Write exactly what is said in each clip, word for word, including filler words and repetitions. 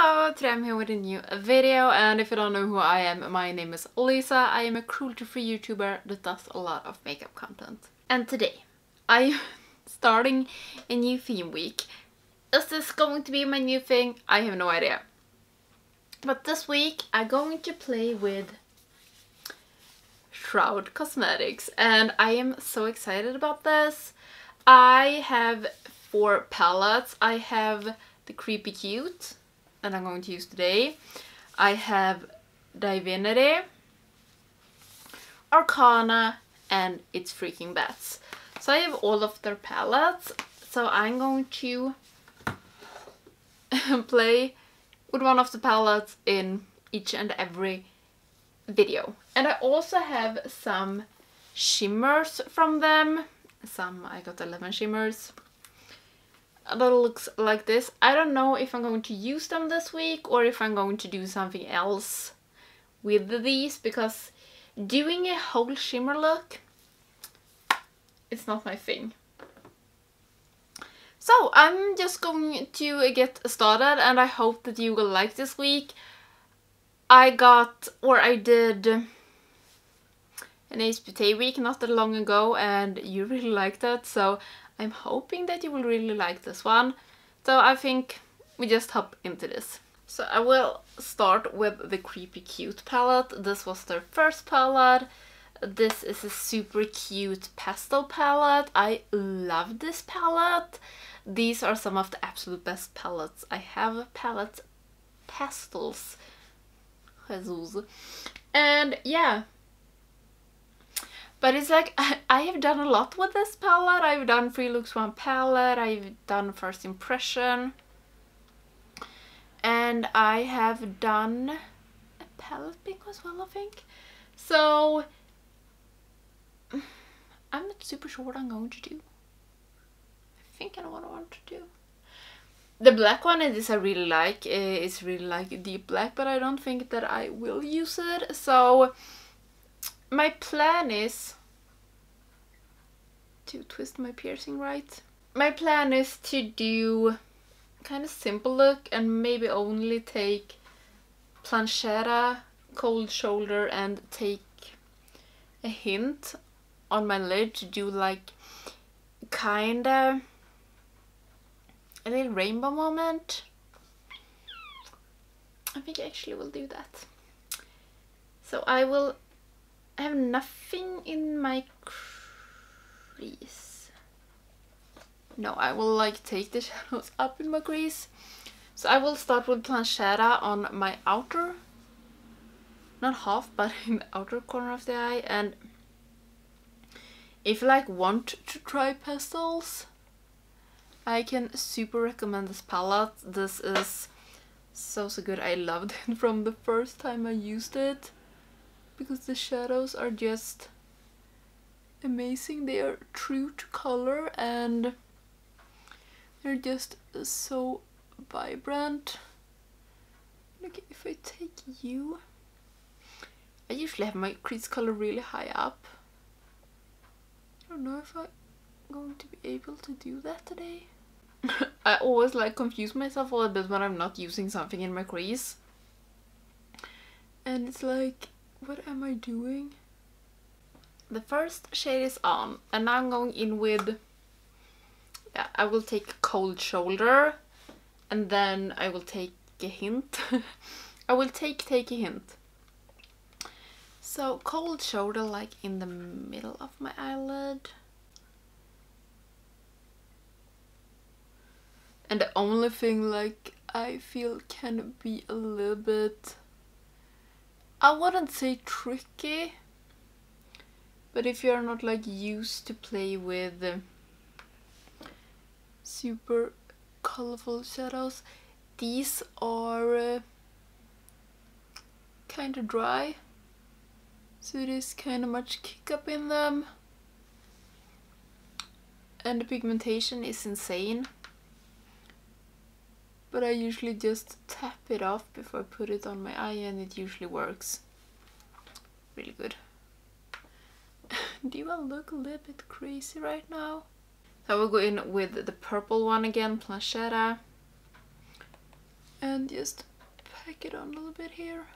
Hello, today I'm here with a new video, and if you don't know who I am, my name is Lisa. I am a cruelty-free YouTuber that does a lot of makeup content. And today, I'm starting a new theme week. Is this going to be my new thing? I have no idea. But this week, I'm going to play with Shroud Cosmetics, and I am so excited about this. I have four palettes. I have the Creepy Cute that I'm going to use today. I have Divinity, Arcana, and It's Freaking Bats. So I have all of their palettes. So I'm going to play with one of the palettes in each and every video. And I also have some shimmers from them. Some, I got eleven shimmers. That looks like this. I don't know if I'm going to use them this week or if I'm going to do something else with these, because doing a whole shimmer look, it's not my thing. So I'm just going to get started, and I hope that you will like this week. I got, or I did an Ace Beauté week not that long ago, and you really liked it, so I'm hoping that you will really like this one. So I think we just hop into this. So I will start with the Creepy Cute palette. This was their first palette. This is a super cute pastel palette. I love this palette. These are some of the absolute best palettes. I have palette pastels. Jesus. And yeah. But it's like, I have done a lot with this palette. I've done three looks, one palette. I've done first impression. And I have done a palette pick as well, I think. So, I'm not super sure what I'm going to do. I think I know what I want to do. The black one is I really like. It's really like deep black, but I don't think that I will use it. So my plan is to twist my piercing right. My plan is to do kind of simple look and maybe only take Planchetta, Cold Shoulder, and take a hint on my lid to do like kinda a little rainbow moment. I think I actually will do that. So I will have nothing in my crease. No, I will like take the shadows up in my crease. So I will start with Planchetta on my outer, not half, but in the outer corner of the eye. And if you like want to try pastels, I can super recommend this palette. This is so so good. I loved it from the first time I used it, because the shadows are just amazing. They are true to color and they're just so vibrant. Look, if I take you, I usually have my crease color really high up. I don't know if I'm going to be able to do that today. I always like confuse myself a little bit when I'm not using something in my crease. And it's like, what am I doing? The first shade is on, and now I'm going in with, yeah, I will take Cold Shoulder, and then I will take a hint. I will take, take a hint. So Cold Shoulder like in the middle of my eyelid. And the only thing like I feel can be a little bit, I wouldn't say tricky, but if you're not like used to play with uh, super colorful shadows, these are uh, kind of dry, so it is kind of much kick up in them, and the pigmentation is insane. But I usually just tap it off before I put it on my eye, and it usually works really good. Do I look a little bit crazy right now? So I will go in with the purple one again, Planchetta. And just pack it on a little bit here.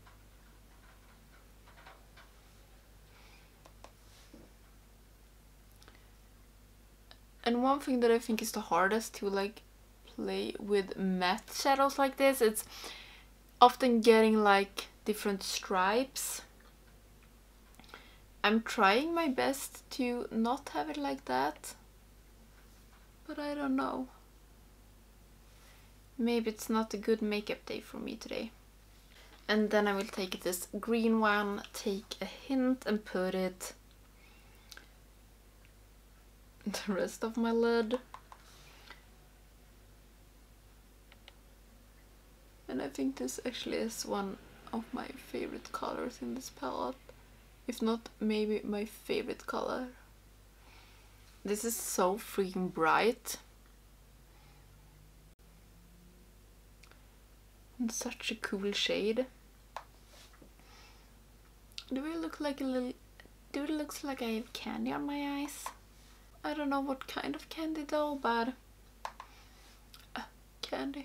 And one thing that I think is the hardest to like play with matte shadows like this, it's often getting like different stripes. I'm trying my best to not have it like that, but I don't know. Maybe it's not a good makeup day for me today. And then I will take this green one, take a hint and put it the rest of my lid. And I think this actually is one of my favorite colors in this palette. If not, maybe my favorite color. This is so freaking bright. And such a cool shade. Do I look like a little... Do it looks like I have candy on my eyes? I don't know what kind of candy though, but... Uh, candy.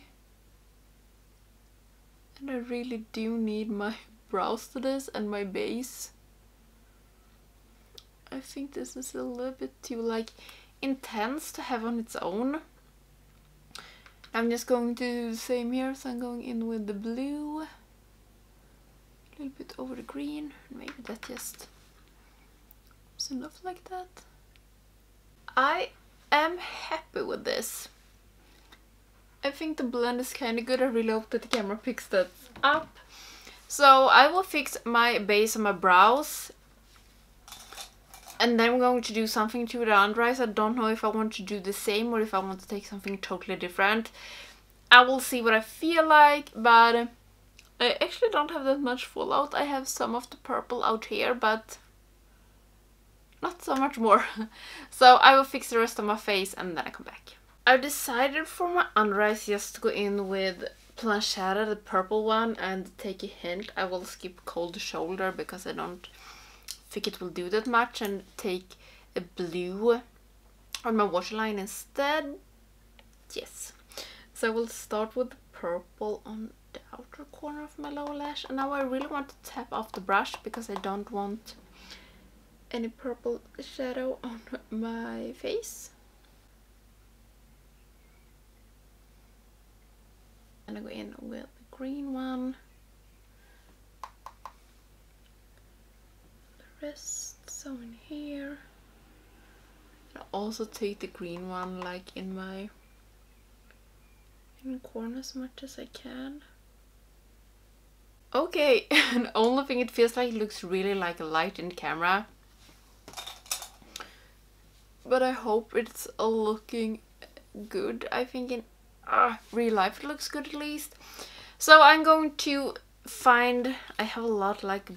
And I really do need my brows to this and my base. I think this is a little bit too like intense to have on its own. I'm just going to do the same here, so I'm going in with the blue. A little bit over the green. Maybe that just is enough like that. I am happy with this. I think the blend is kind of good. I really hope that the camera picks that up. So I will fix my base on my brows. And then I'm going to do something to the under eyes. I don't know if I want to do the same or if I want to take something totally different. I will see what I feel like, but I actually don't have that much fallout. I have some of the purple out here, but not so much more. So I will fix the rest of my face and then I come back. I've decided for my under eyes just to go in with Planchetta, the purple one, and take a hint. I will skip Cold Shoulder because I don't think it will do that much, and take a blue on my waterline instead. Yes. So I will start with the purple on the outer corner of my lower lash. And now I really want to tap off the brush because I don't want any purple shadow on my face. And I go in with the green one. The rest, so in here. And I also take the green one like in my in corner as much as I can. Okay, and the only thing it feels like it looks really like a light in camera. But I hope it's looking good. I think in uh, real life it looks good at least. So I'm going to find, I have a lot like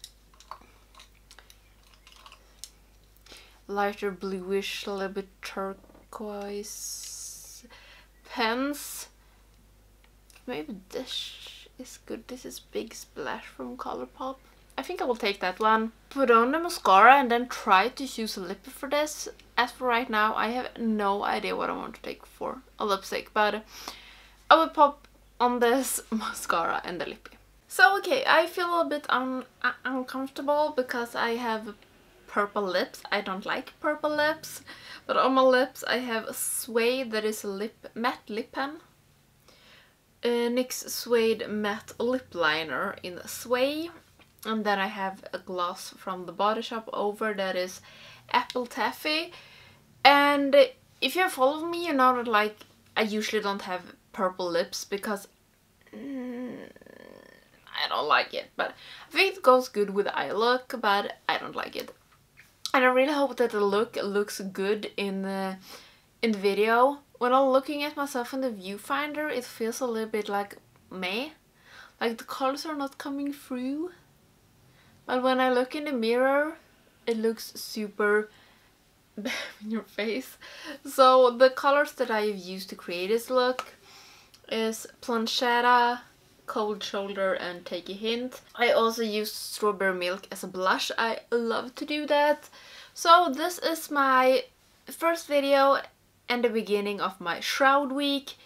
lighter bluish, a little bit turquoise pens. Maybe this is good. This is Big Splash from Colourpop. I think I will take that one. Put on the mascara and then try to choose a lip for this. As for right now, I have no idea what I want to take for a lipstick, but I will pop on this mascara and the lippy. So okay, I feel a little bit un un uncomfortable because I have purple lips. I don't like purple lips, but on my lips I have a Suede that is a lip matte lip pen. Uh, NYX Suede matte lip liner in Sway. And then I have a gloss from the Body Shop over that is Apple Taffy. And if you follow me, you know that like I usually don't have purple lips because mm, I don't like it. But I think it goes good with eye look, but I don't like it. And I really hope that the look looks good in the in the video. When I'm looking at myself in the viewfinder, it feels a little bit like meh. Like the colors are not coming through. But when I look in the mirror, it looks super in your face. So the colors that I have used to create this look is Planchetta, Cold Shoulder and Take a Hint. I also used Strawberry Milk as a blush. I love to do that. So this is my first video and the beginning of my Shroud week.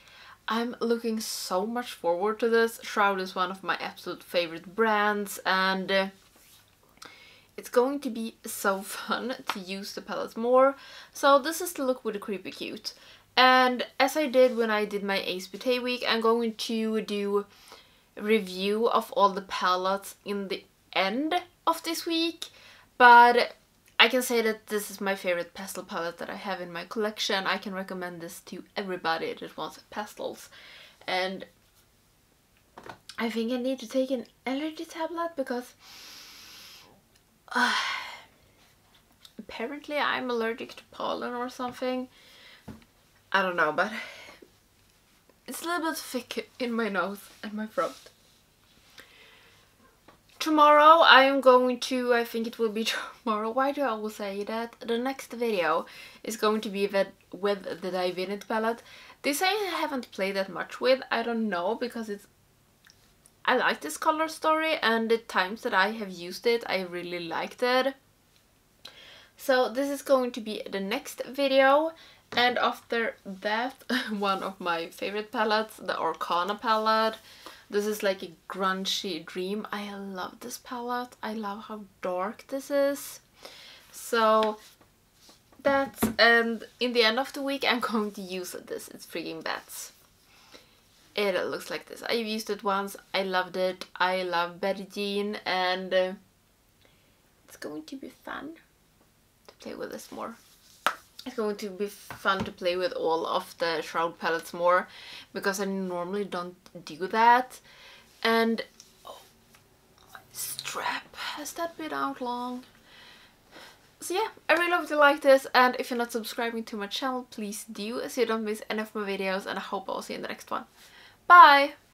I'm looking so much forward to this. Shroud is one of my absolute favorite brands, and uh, it's going to be so fun to use the palettes more. So this is the look with the Creepy Cute. And as I did when I did my Ace Beauté week, I'm going to do a review of all the palettes in the end of this week. But I can say that this is my favorite pastel palette that I have in my collection. I can recommend this to everybody that wants pastels. And I think I need to take an allergy tablet because uh, apparently I'm allergic to pollen or something. I don't know, but it's a little bit thick in my nose and my throat. Tomorrow I am going to, I think it will be tomorrow, why do I always say that? The next video is going to be with, with the Divinity palette. This I haven't played that much with, I don't know, because it's, I like this color story, and the times that I have used it I really liked it. So this is going to be the next video, and after that one of my favorite palettes, the Arcana palette. This is like a grungy dream. I love this palette. I love how dark this is. So that's, and in the end of the week I'm going to use this. It's freaking bats. It looks like this. I've used it once. I loved it. I love Betty Jean, and uh, it's going to be fun to play with this more. It's going to be fun to play with all of the Shroud palettes more, because I normally don't do that. And oh, my strap, has that been out long? So yeah, I really hope you like this, and if you're not subscribing to my channel, please do, so you don't miss any of my videos, and I hope I'll see you in the next one. Bye!